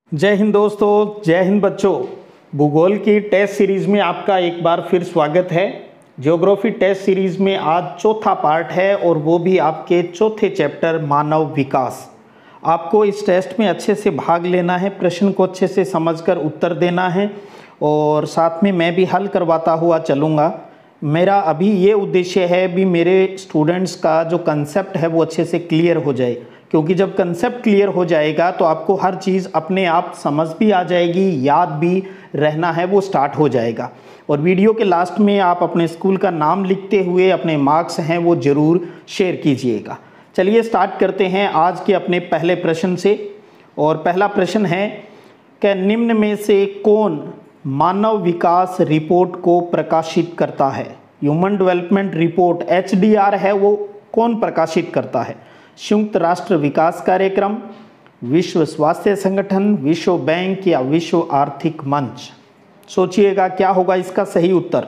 जय हिंद दोस्तों, जय हिंद बच्चों। भूगोल की टेस्ट सीरीज़ में आपका एक बार फिर स्वागत है। ज्योग्राफी टेस्ट सीरीज़ में आज चौथा पार्ट है और वो भी आपके चौथे चैप्टर मानव विकास। आपको इस टेस्ट में अच्छे से भाग लेना है, प्रश्न को अच्छे से समझकर उत्तर देना है और साथ में मैं भी हल करवाता हुआ चलूँगा। मेरा अभी ये उद्देश्य है भी मेरे स्टूडेंट्स का जो कंसेप्ट है वो अच्छे से क्लियर हो जाए, क्योंकि जब कंसेप्ट क्लियर हो जाएगा तो आपको हर चीज़ अपने आप समझ भी आ जाएगी, याद भी रहना है वो स्टार्ट हो जाएगा। और वीडियो के लास्ट में आप अपने स्कूल का नाम लिखते हुए अपने मार्क्स हैं वो ज़रूर शेयर कीजिएगा। चलिए स्टार्ट करते हैं आज के अपने पहले प्रश्न से। और पहला प्रश्न है कि निम्न में से कौन मानव विकास रिपोर्ट को प्रकाशित करता है? ह्यूमन डेवलपमेंट रिपोर्ट HDR है वो कौन प्रकाशित करता है? संयुक्त राष्ट्र विकास कार्यक्रम, विश्व स्वास्थ्य संगठन, विश्व बैंक या विश्व आर्थिक मंच? सोचिएगा क्या होगा इसका सही उत्तर।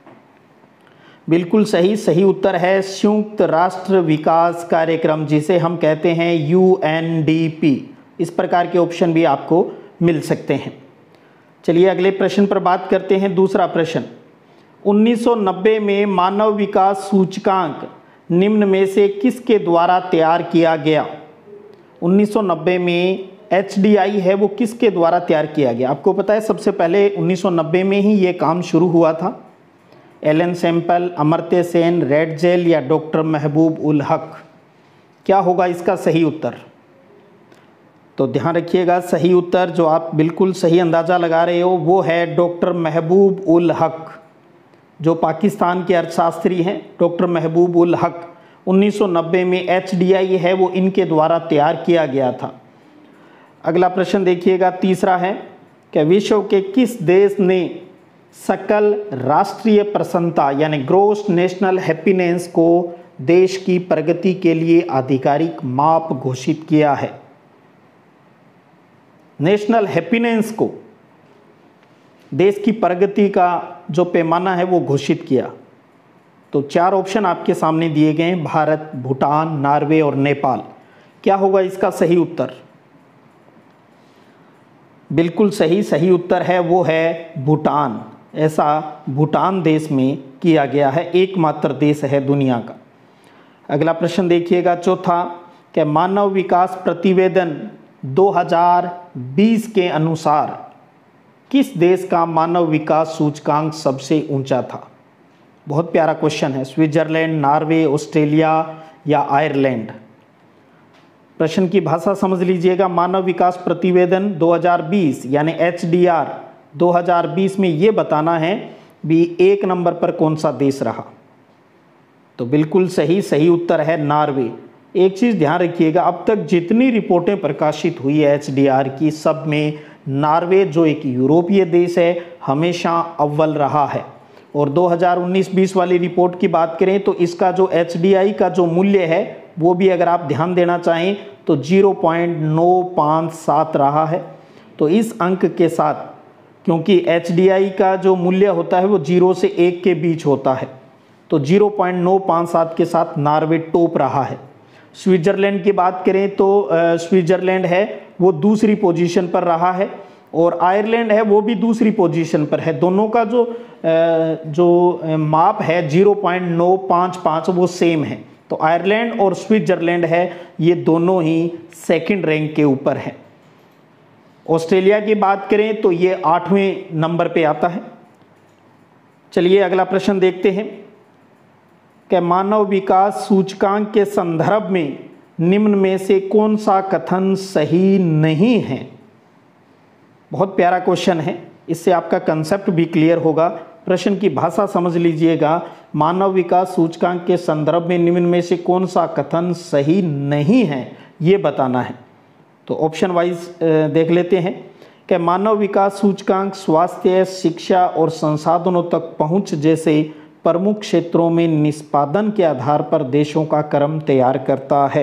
बिल्कुल सही उत्तर है संयुक्त राष्ट्र विकास कार्यक्रम, जिसे हम कहते हैं UNDP। इस प्रकार के ऑप्शन भी आपको मिल सकते हैं। चलिए अगले प्रश्न पर बात करते हैं। दूसरा प्रश्न, 1990 में मानव विकास सूचकांक निम्न में से किसके द्वारा तैयार किया गया? 1990 में HDI है वो किसके द्वारा तैयार किया गया? आपको पता है सबसे पहले 1990 में ही ये काम शुरू हुआ था। Ellen Semple, Amartya Sen, Ratzel या डॉक्टर महबूब उल हक? क्या होगा इसका सही उत्तर? तो ध्यान रखिएगा, सही उत्तर जो आप बिल्कुल सही अंदाज़ा लगा रहे हो वो है डॉक्टर महबूब उल हक, जो पाकिस्तान के अर्थशास्त्री हैं। डॉक्टर महबूब उल हक 1990 में HDI है वो इनके द्वारा तैयार किया गया था। अगला प्रश्न देखिएगा, तीसरा है कि विश्व के किस देश ने सकल राष्ट्रीय प्रसन्नता यानी ग्रॉस नेशनल हैप्पीनेस को देश की प्रगति के लिए आधिकारिक माप घोषित किया है? नेशनल हैप्पीनेस को देश की प्रगति का जो पैमाना है वो घोषित किया। तो चार ऑप्शन आपके सामने दिए गए हैं, भारत, भूटान, नॉर्वे और नेपाल। क्या होगा इसका सही उत्तर? बिल्कुल सही उत्तर है वो है भूटान। ऐसा भूटान देश में किया गया है, एकमात्र देश है दुनिया का। अगला प्रश्न देखिएगा, चौथा, कि मानव विकास प्रतिवेदन 2020 के अनुसार किस देश का मानव विकास सूचकांक सबसे ऊंचा था? बहुत प्यारा क्वेश्चन है। स्विट्जरलैंड, नॉर्वे, ऑस्ट्रेलिया या आयरलैंड? प्रश्न की भाषा समझ लीजिएगा। मानव विकास प्रतिवेदन 2020 यानी HDR 2020 में ये बताना है भी एक नंबर पर कौन सा देश रहा। तो बिल्कुल सही उत्तर है नॉर्वे। एक चीज़ ध्यान रखिएगा, अब तक जितनी रिपोर्टें प्रकाशित हुई है HDR की, सब में नॉर्वे जो एक यूरोपीय देश है हमेशा अव्वल रहा है। और 2019-20 वाली रिपोर्ट की बात करें तो इसका जो HDI का जो मूल्य है वो भी अगर आप ध्यान देना चाहें तो 0.957 रहा है। तो इस अंक के साथ, क्योंकि HDI का जो मूल्य होता है वो 0 से 1 के बीच होता है, तो 0.957 के साथ नॉर्वे टॉप रहा है। स्विट्जरलैंड की बात करें तो स्विट्जरलैंड है वो दूसरी पोजीशन पर रहा है और आयरलैंड है वो भी दूसरी पोजीशन पर है। दोनों का जो माप है 0.955 वो सेम है। तो आयरलैंड और स्विट्जरलैंड है ये दोनों ही सेकंड रैंक के ऊपर है। ऑस्ट्रेलिया की बात करें तो ये 8वें नंबर पे आता है। चलिए अगला प्रश्न देखते हैं कि मानव विकास सूचकांक के संदर्भ में निम्न में से कौन सा कथन सही नहीं है? बहुत प्यारा क्वेश्चन है, इससे आपका कंसेप्ट भी क्लियर होगा। प्रश्न की भाषा समझ लीजिएगा। मानव विकास सूचकांक के संदर्भ में निम्न में से कौन सा कथन सही नहीं है ये बताना है। तो ऑप्शन वाइज देख लेते हैं कि मानव विकास सूचकांक स्वास्थ्य, शिक्षा और संसाधनों तक पहुंच जैसे प्रमुख क्षेत्रों में निष्पादन के आधार पर देशों का क्रम तैयार करता है।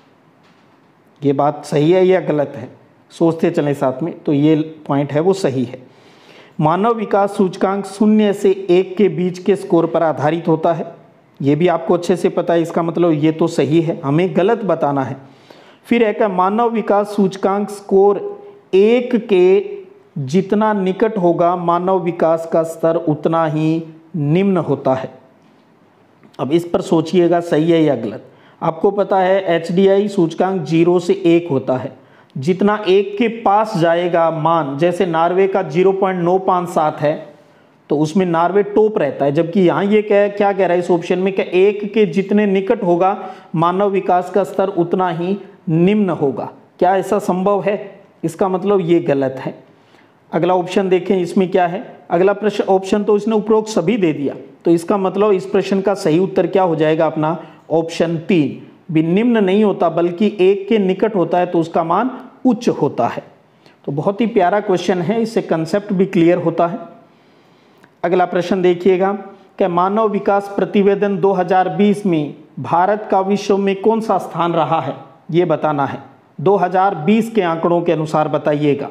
ये बात सही है या गलत है? सोचते चलें साथ में। तो ये पॉइंट है वो सही है। मानव विकास सूचकांक 0 से 1 के बीच के स्कोर पर आधारित होता है। ये भी आपको अच्छे से पता है, इसका मतलब ये तो सही है, हमें गलत बताना है। फिर है कि मानव विकास सूचकांक स्कोर 1 के जितना निकट होगा मानव विकास का स्तर उतना ही निम्न होता है। अब इस पर सोचिएगा सही है या गलत। आपको पता है HDI सूचकांक 0 से 1 होता है। जितना 1 के पास जाएगा मान, जैसे नार्वे का 0.957 है तो उसमें नार्वे टॉप रहता है, जबकि यहाँ ये क्या कह रहा है इस ऑप्शन में कि 1 के जितने निकट होगा मानव विकास का स्तर उतना ही निम्न होगा। क्या ऐसा संभव है? इसका मतलब ये गलत है। अगला ऑप्शन देखें, इसमें क्या है। अगला प्रश्न ऑप्शन तो इसने उपरोक्त सभी दे दिया, तो इसका मतलब इस प्रश्न का सही उत्तर क्या हो जाएगा अपना ऑप्शन 3 भी निम्न नहीं होता बल्कि 1 के निकट होता है तो उसका मान उच्च होता है। तो बहुत ही प्यारा क्वेश्चन है, इससे कंसेप्ट भी क्लियर होता है। अगला प्रश्न देखिएगा कि मानव विकास प्रतिवेदन 2020 में भारत का विश्व में कौन सा स्थान रहा है, ये बताना है। 2020 के आंकड़ों के अनुसार बताइएगा।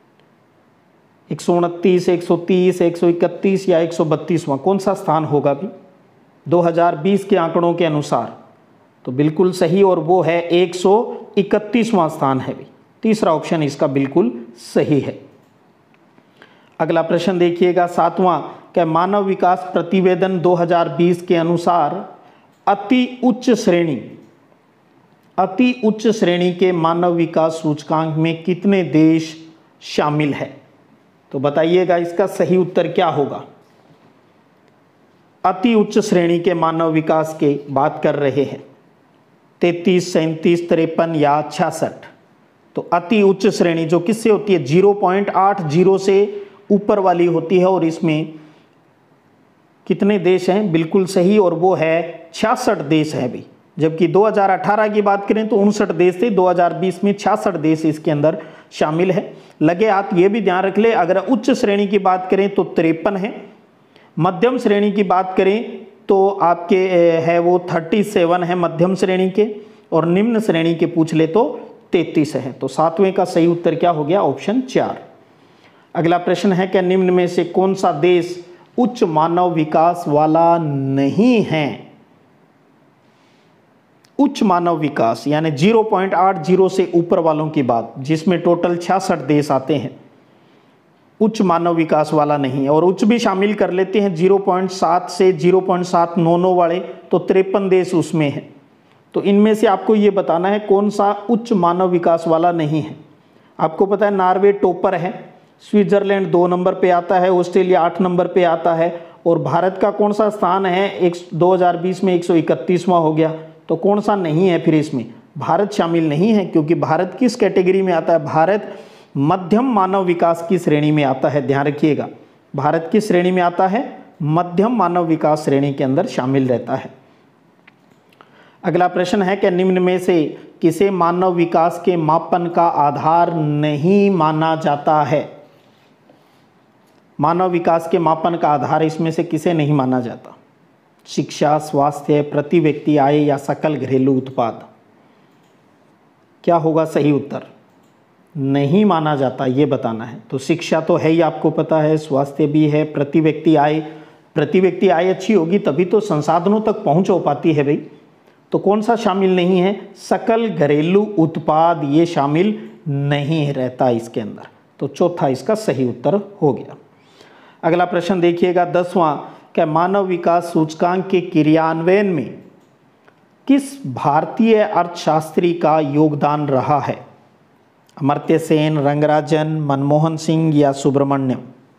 129, 130, 131 या 132वां कौन सा स्थान होगा भी 2020 के आंकड़ों के अनुसार? तो बिल्कुल सही, और वो है 131वां स्थान है भी। तीसरा ऑप्शन इसका बिल्कुल सही है। अगला प्रश्न देखिएगा 7वां कि मानव विकास प्रतिवेदन 2020 के अनुसार अति उच्च श्रेणी के मानव विकास सूचकांक में कितने देश शामिल है? तो बताइएगा इसका सही उत्तर क्या होगा। अति उच्च श्रेणी के मानव विकास के बात कर रहे हैं 33, 37, 53 या 66। तो अति उच्च श्रेणी जो किससे होती है 0.80 से ऊपर वाली होती है, और इसमें कितने देश हैं? बिल्कुल सही, और वो है 66 देश है भी। जबकि 2018 की बात करें तो 59 देश थे, 2020 में 66 देश इसके अंदर शामिल है। लगे हाथ ये भी ध्यान रख ले, अगर उच्च श्रेणी की बात करें तो 53 है, मध्यम श्रेणी की बात करें तो आपके है वो 37 है मध्यम श्रेणी के, और निम्न श्रेणी के पूछ ले तो 33 है। तो 7वें का सही उत्तर क्या हो गया ऑप्शन 4। अगला प्रश्न है कि निम्न में से कौन सा देश उच्च मानव विकास वाला नहीं है? उच्च मानव विकास यानी 0.80 से ऊपर वालों की बात, जिसमें टोटल 66 देश आते हैं, उच्च मानव विकास वाला नहीं है। और उच्च भी शामिल कर लेते हैं 0.7 से 0.799 वाले, तो 53 देश उसमें हैं। तो इनमें से आपको ये बताना है कौन सा उच्च मानव विकास वाला नहीं है। आपको पता है नार्वे टॉपर है, स्विट्जरलैंड 2 नंबर पे आता है, ऑस्ट्रेलिया 8 नंबर पे आता है, और भारत का कौन सा स्थान है 2020 में 131वां हो गया। तो कौन सा नहीं है फिर इसमें? भारत शामिल नहीं है, क्योंकि भारत किस कैटेगरी में आता है? भारत मध्यम मानव विकास की श्रेणी में आता है। ध्यान रखिएगा, भारत किस श्रेणी में आता है? मध्यम मानव विकास श्रेणी के अंदर शामिल रहता है। अगला प्रश्न है कि निम्न में से किसे मानव विकास के मापन का आधार नहीं माना जाता है? मानव विकास के मापन का आधार इसमें से किसे नहीं माना जाता? शिक्षा, स्वास्थ्य, प्रति व्यक्ति आय या सकल घरेलू उत्पाद? क्या होगा सही उत्तर? नहीं माना जाता, ये बताना है। तो शिक्षा तो है ही, आपको पता है, स्वास्थ्य भी है, प्रति व्यक्ति आय अच्छी होगी तभी तो संसाधनों तक पहुंच हो पाती है भाई। तो कौन सा शामिल नहीं है? सकल घरेलू उत्पाद, ये शामिल नहीं रहता इसके अंदर। तो चौथा इसका सही उत्तर हो गया। अगला प्रश्न देखिएगा 10वां कि मानव विकास सूचकांक के क्रियान्वयन में किस भारतीय अर्थशास्त्री का योगदान रहा है? अमर्त्य सेन, रंगराजन, मनमोहन सिंह या सुब्रमण्यम?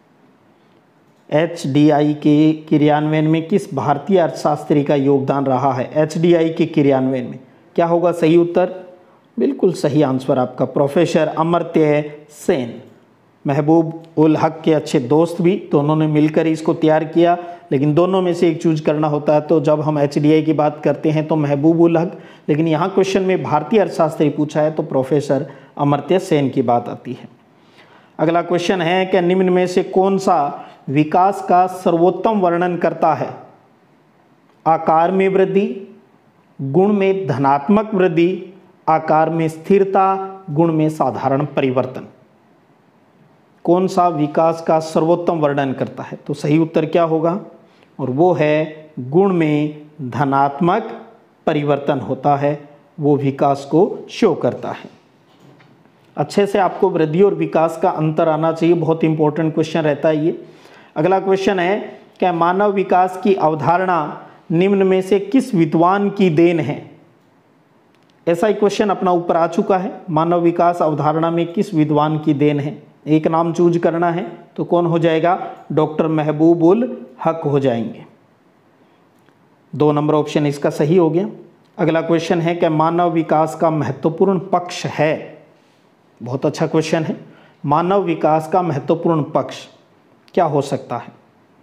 HDI के क्रियान्वयन में किस भारतीय अर्थशास्त्री का योगदान रहा है? HDI के क्रियान्वयन में क्या होगा सही उत्तर? बिल्कुल सही आंसर आपका प्रोफेसर अमर्त्य सेन। महबूब उल हक के अच्छे दोस्त भी, दोनों ने मिलकर इसको तैयार किया, लेकिन दोनों में से एक चूज करना होता है। तो जब हम HDI की बात करते हैं तो महबूब उल हक, लेकिन यहाँ क्वेश्चन में भारतीय अर्थशास्त्री पूछा है तो प्रोफेसर अमर्त्य सेन की बात आती है। अगला क्वेश्चन है कि निम्न में से कौन सा विकास का सर्वोत्तम वर्णन करता है? आकार में वृद्धि, गुण में धनात्मक वृद्धि, आकार में स्थिरता, गुण में साधारण परिवर्तन? कौन सा विकास का सर्वोत्तम वर्णन करता है? तो सही उत्तर क्या होगा? और वो है गुण में धनात्मक परिवर्तन होता है, वो विकास को शो करता है। अच्छे से आपको वृद्धि और विकास का अंतर आना चाहिए, बहुत इंपॉर्टेंट क्वेश्चन रहता है ये। अगला क्वेश्चन है क्या मानव विकास की अवधारणा निम्न में से किस विद्वान की देन है? ऐसा ही क्वेश्चन अपना ऊपर आ चुका है। मानव विकास अवधारणा में किस विद्वान की देन है? एक नाम चूज करना है तो कौन हो जाएगा? डॉक्टर महबूब उल हक हो जाएंगे। 2 नंबर ऑप्शन इसका सही हो गया। अगला क्वेश्चन है कि मानव विकास का महत्वपूर्ण पक्ष है। बहुत अच्छा क्वेश्चन है। मानव विकास का महत्वपूर्ण पक्ष क्या हो सकता है?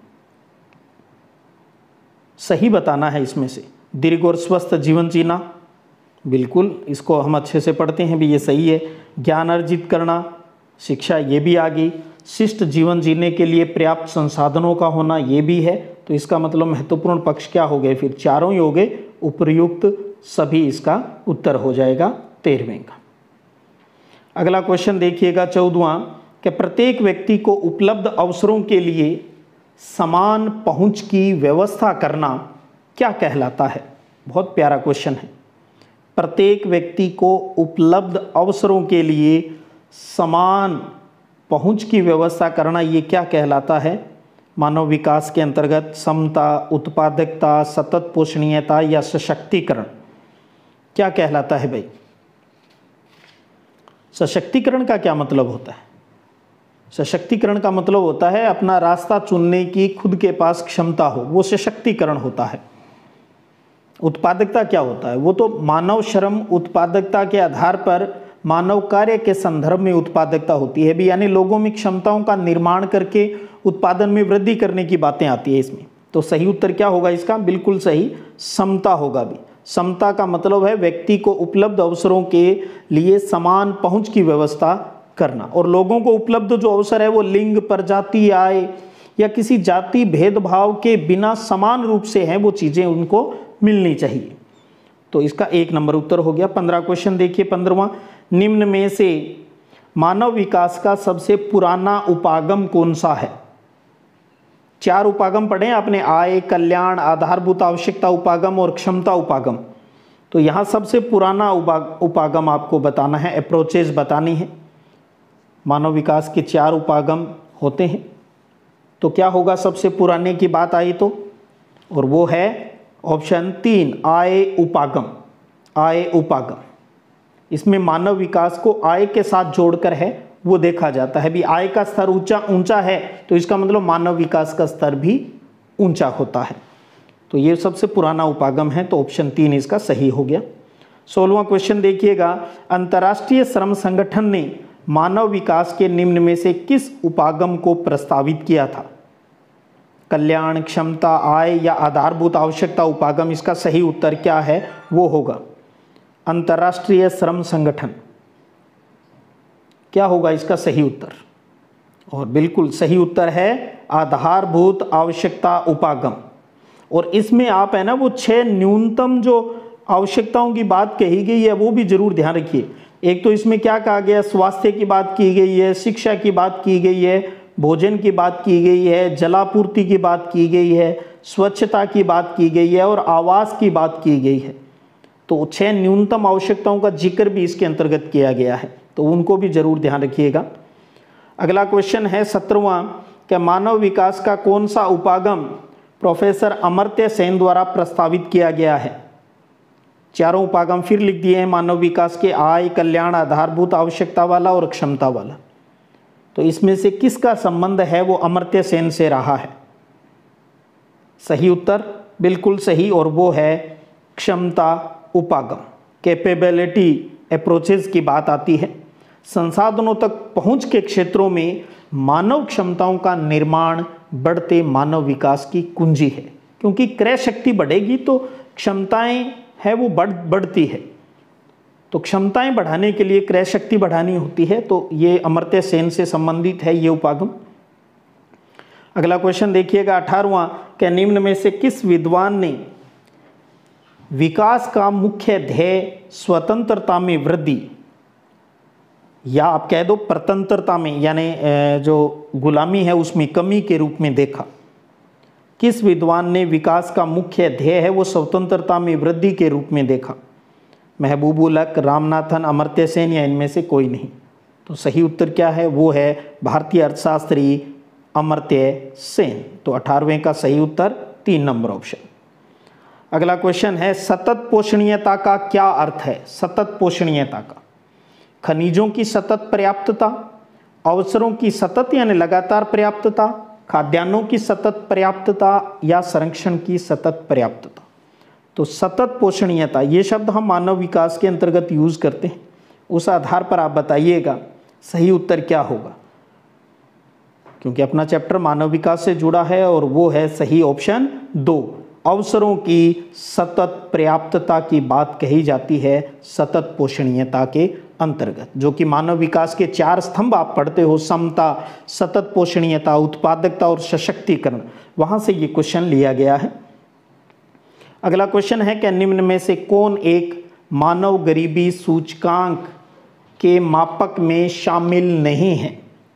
सही बताना है इसमें से। दीर्घ और स्वस्थ जीवन जीना, बिल्कुल इसको हम अच्छे से पढ़ते हैं भी, ये सही है। ज्ञान अर्जित करना, शिक्षा, ये भी आ गई। शिष्ट जीवन जीने के लिए पर्याप्त संसाधनों का होना, ये भी है। तो इसका मतलब महत्वपूर्ण पक्ष क्या हो गए? फिर चारों ही हो गए उपर्युक्त सभी, इसका उत्तर हो जाएगा 13वें का। अगला क्वेश्चन देखिएगा 14वां कि प्रत्येक व्यक्ति को उपलब्ध अवसरों के लिए समान पहुंच की व्यवस्था करना क्या कहलाता है? बहुत प्यारा क्वेश्चन है। प्रत्येक व्यक्ति को उपलब्ध अवसरों के लिए समान पहुंच की व्यवस्था करना, ये क्या कहलाता है? मानव विकास के अंतर्गत समता, उत्पादकता, सतत पोषणीयता या सशक्तिकरण क्या कहलाता है भाई? सशक्तिकरण का क्या मतलब होता है? सशक्तिकरण का मतलब होता है अपना रास्ता चुनने की खुद के पास क्षमता हो, वो सशक्तिकरण होता है। उत्पादकता क्या होता है? वो तो मानव श्रम उत्पादकता के आधार पर मानव कार्य के संदर्भ में उत्पादकता होती है भी, यानी लोगों में क्षमताओं का निर्माण करके उत्पादन में वृद्धि करने की बातें आती है इसमें। तो सही उत्तर क्या होगा इसका? बिल्कुल सही, समता होगा भी। समता का मतलब है व्यक्ति को उपलब्ध अवसरों के लिए समान पहुंच की व्यवस्था करना, और लोगों को उपलब्ध जो अवसर है वो लिंग, प्रजाति, आय या किसी जाति भेदभाव के बिना समान रूप से हैं, वो चीज़ें उनको मिलनी चाहिए। तो इसका 1 नंबर उत्तर हो गया। 15 क्वेश्चन देखिए। 15वां, निम्न में से मानव विकास का सबसे पुराना उपागम कौन सा है? 4 उपागम पढ़े आपने, आय, कल्याण, आधारभूत आवश्यकता उपागम और क्षमता उपागम। तो यहाँ सबसे पुराना उपागम आपको बताना है, अप्रोचेज बतानी है। मानव विकास के 4 उपागम होते हैं, तो क्या होगा सबसे पुराने की बात आई तो? और वो है ऑप्शन 3, आय उपागम। आय उपागम, इसमें मानव विकास को आय के साथ जोड़कर है वो देखा जाता है भी। आय का स्तर ऊंचा है तो इसका मतलब मानव विकास का स्तर भी ऊंचा होता है। तो ये सबसे पुराना उपागम है, तो ऑप्शन 3 इसका सही हो गया। 16वां क्वेश्चन देखिएगा। अंतर्राष्ट्रीय श्रम संगठन ने मानव विकास के निम्न में से किस उपागम को प्रस्तावित किया था? कल्याण, क्षमता, आय या आधारभूत आवश्यकता उपागम? इसका सही उत्तर क्या है? वो होगा अंतर्राष्ट्रीय श्रम संगठन। क्या होगा इसका सही उत्तर? और बिल्कुल सही उत्तर है आधारभूत आवश्यकता उपागम। और इसमें आप है ना वो 6 न्यूनतम जो आवश्यकताओं की बात कही गई है वो भी जरूर ध्यान रखिए। एक तो इसमें क्या कहा गया? स्वास्थ्य की बात की गई है, शिक्षा की बात की गई है, भोजन की बात की गई है, जलापूर्ति की बात की गई है, स्वच्छता की बात की गई है और आवास की बात की गई है। तो 6 न्यूनतम आवश्यकताओं का जिक्र भी इसके अंतर्गत किया गया है, तो उनको भी जरूर ध्यान रखिएगा। अगला क्वेश्चन है 17वां कि मानव विकास का कौन सा उपागम प्रोफेसर अमर्त्य सेन द्वारा प्रस्तावित किया गया है? 4 उपागम फिर लिख दिए हैं मानव विकास के, आय, कल्याण, आधारभूत आवश्यकता वाला और क्षमता वाला। तो इसमें से किसका संबंध है वो अमर्त्य सेन से रहा है? सही उत्तर बिल्कुल सही, और वो है क्षमता उपागम। कैपेबिलिटी अप्रोचेज की बात आती है। संसाधनों तक पहुंच के क्षेत्रों में मानव क्षमताओं का निर्माण बढ़ते मानव विकास की कुंजी है, क्योंकि क्रय शक्ति बढ़ेगी तो क्षमताएं है वो बढ़ती है। तो क्षमताएं बढ़ाने के लिए क्रय शक्ति बढ़ानी होती है, तो ये अमर्त्य सेन से संबंधित है ये उपागम। अगला क्वेश्चन देखिएगा 18वां कि निम्न में से किस विद्वान ने विकास का मुख्य ध्येय स्वतंत्रता में वृद्धि, या आप कह दो प्रतंत्रता में, यानी जो गुलामी है उसमें कमी के रूप में देखा? किस विद्वान ने विकास का मुख्य ध्येय है वो स्वतंत्रता में वृद्धि के रूप में देखा? महबूब उल हक, रामनाथन, अमर्त्य सेन या इनमें से कोई नहीं? तो सही उत्तर क्या है, वो है भारतीय अर्थशास्त्री अमर्त्य सेन। तो 18वें का सही उत्तर 3 नंबर ऑप्शन। अगला क्वेश्चन है, सतत पोषणीयता का क्या अर्थ है? सतत पोषणीयता का खनिजों की सतत पर्याप्तता, अवसरों की सतत यानी लगातार पर्याप्तता, खाद्यान्नों की सतत पर्याप्तता या संरक्षण की सतत पर्याप्तता। तो सतत पोषणीयता ये शब्द हम मानव विकास के अंतर्गत यूज करते हैं, उस आधार पर आप बताइएगा सही उत्तर क्या होगा, क्योंकि अपना चैप्टर मानव विकास से जुड़ा है और वो है सही ऑप्शन 2। अवसरों की सतत पर्याप्तता की बात कही जाती है सतत पोषणीयता के अंतर्गत, जो कि मानव विकास के 4 स्तंभ आप पढ़ते हो, समता, सतत पोषणीयता, उत्पादकता और सशक्तिकरण, वहां से ये क्वेश्चन लिया गया है। अगला क्वेश्चन है कि निम्न में से कौन एक मानव गरीबी सूचकांक के मापक में शामिल नहीं है?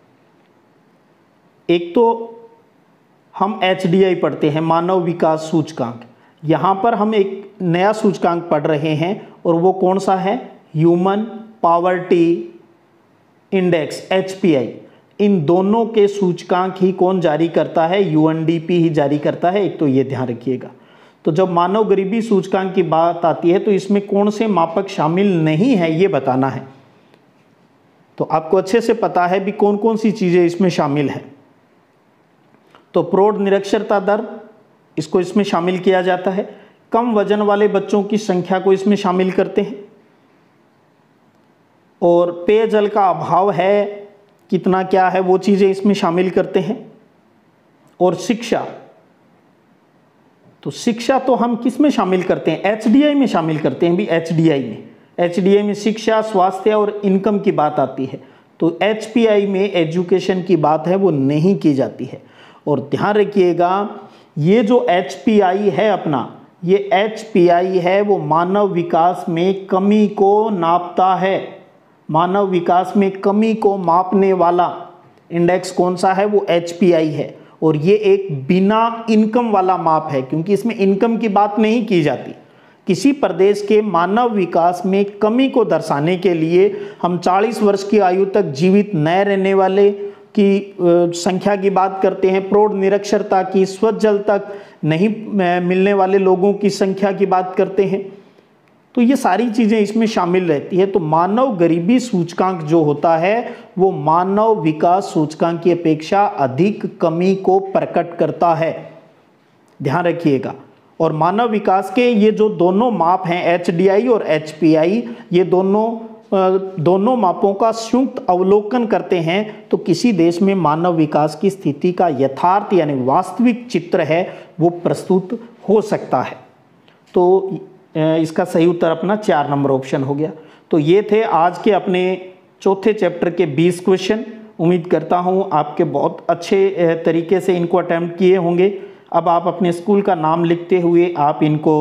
एक तो हम HDI पढ़ते हैं, मानव विकास सूचकांक। यहाँ पर हम एक नया सूचकांक पढ़ रहे हैं और वो कौन सा है? Human poverty index, HPI। इन दोनों के सूचकांक ही कौन जारी करता है? UNDP ही जारी करता है। एक तो ये ध्यान रखिएगा। तो जब मानव गरीबी सूचकांक की बात आती है तो इसमें कौन से मापक शामिल नहीं है ये बताना है। तो आपको अच्छे से पता है भी कौन कौन सी चीज़ें इसमें शामिल हैं। तो प्रौढ़ निरक्षरता दर, इसको इसमें शामिल किया जाता है। कम वजन वाले बच्चों की संख्या को इसमें शामिल करते हैं। और पेयजल का अभाव है कितना, क्या है, वो चीज़ें इसमें शामिल करते हैं। और शिक्षा, तो शिक्षा तो हम किस में शामिल करते हैं? HDI में शामिल करते हैं भी। HDI में शिक्षा, स्वास्थ्य और इनकम की बात आती है। तो HPI में एजुकेशन की बात है वो नहीं की जाती है। और ध्यान रखिएगा ये जो HPI है अपना, ये HPI है वो मानव विकास में कमी को नापता है। मानव विकास में कमी को मापने वाला इंडेक्स कौन सा है? वो HPI है। और ये एक बिना इनकम वाला माप है, क्योंकि इसमें इनकम की बात नहीं की जाती। किसी प्रदेश के मानव विकास में कमी को दर्शाने के लिए हम 40 वर्ष की आयु तक जीवित न रहने वाले की संख्या की बात करते हैं, प्रौढ़ निरक्षरता की, स्वच्छ जल तक नहीं मिलने वाले लोगों की संख्या की बात करते हैं। तो ये सारी चीज़ें इसमें शामिल रहती है। तो मानव गरीबी सूचकांक जो होता है वो मानव विकास सूचकांक की अपेक्षा अधिक कमी को प्रकट करता है, ध्यान रखिएगा। और मानव विकास के ये जो दोनों माप हैं HDI और HPI, ये दोनों मापों का संयुक्त अवलोकन करते हैं तो किसी देश में मानव विकास की स्थिति का यथार्थ यानी वास्तविक चित्र है वो प्रस्तुत हो सकता है। तो इसका सही उत्तर अपना 4 नंबर ऑप्शन हो गया। तो ये थे आज के अपने चौथे चैप्टर के 20 क्वेश्चन। उम्मीद करता हूँ आपके बहुत अच्छे तरीके से इनको अटेम्प्ट किए होंगे। अब आप अपने स्कूल का नाम लिखते हुए आप इनको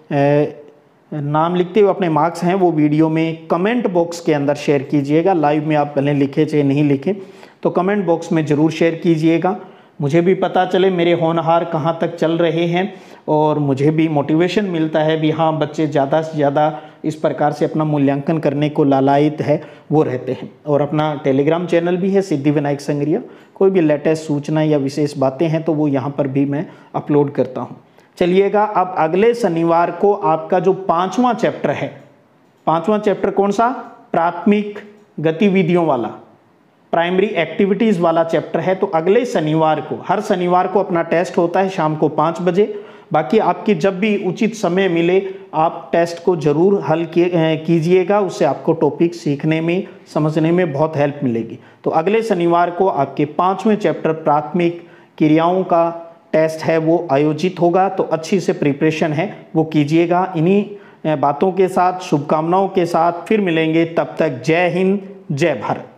नाम लिखते हुए अपने मार्क्स हैं वो वीडियो में कमेंट बॉक्स के अंदर शेयर कीजिएगा। लाइव में आप पहले लिखे चाहे नहीं लिखे तो कमेंट बॉक्स में ज़रूर शेयर कीजिएगा, मुझे भी पता चले मेरे होनहार कहाँ तक चल रहे हैं और मुझे भी मोटिवेशन मिलता है भी हाँ बच्चे ज़्यादा से ज़्यादा इस प्रकार से अपना मूल्यांकन करने को लालायित है वो रहते हैं। और अपना टेलीग्राम चैनल भी है सिद्धिविनायक संग्रिया, कोई भी लेटेस्ट सूचना या विशेष बातें हैं तो वो यहाँ पर भी मैं अपलोड करता हूँ। चलिएगा अब अगले शनिवार को आपका जो 5वां चैप्टर है, 5वां चैप्टर कौन सा? प्राथमिक गतिविधियों वाला, प्राइमरी एक्टिविटीज़ वाला चैप्टर है। तो अगले शनिवार को, हर शनिवार को अपना टेस्ट होता है शाम को 5 बजे। बाकी आपकी जब भी उचित समय मिले आप टेस्ट को ज़रूर हल कीजिएगा, उससे आपको टॉपिक सीखने में समझने में बहुत हेल्प मिलेगी। तो अगले शनिवार को आपके 5वें चैप्टर प्राथमिक क्रियाओं का टेस्ट है वो आयोजित होगा, तो अच्छी से प्रिपरेशन है वो कीजिएगा। इन्हीं बातों के साथ, शुभकामनाओं के साथ फिर मिलेंगे, तब तक जय हिंद, जय भारत।